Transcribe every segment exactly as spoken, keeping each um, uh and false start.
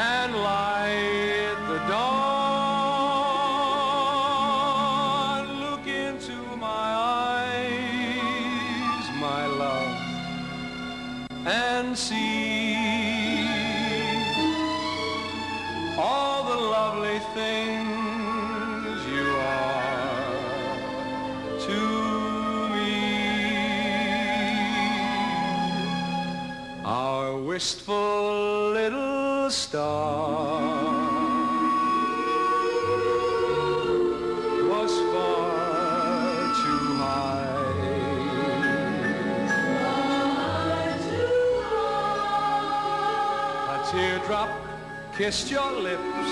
and light the dawn. Look into my eyes, my love, and see all the lovely things you are to me. Our wistful little star was far too high. A teardrop kissed your lips,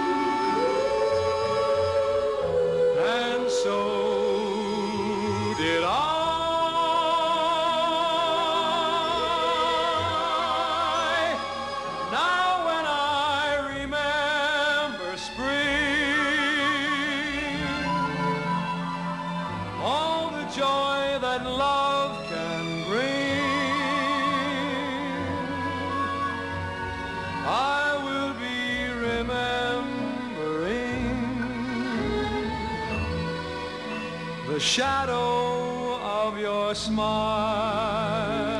and so did I. Now when I remember spring, all the joy that love can bring, I will be remembering the shadow of your smile.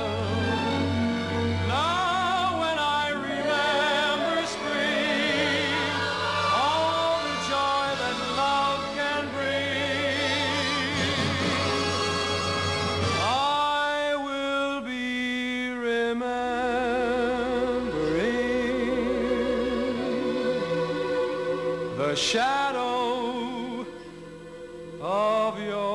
Now when I remember spring, all the joy that love can bring, I will be remembering the shadow of your